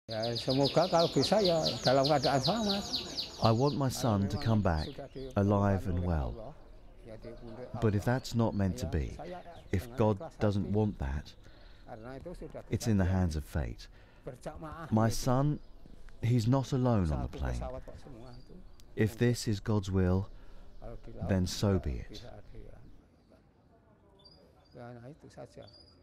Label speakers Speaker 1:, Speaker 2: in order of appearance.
Speaker 1: I want my son to come back alive and well. But if that's not meant to be, if God doesn't want that, it's in the hands of fate. My son, he's not alone on the plane. If this is God's will, then so be it.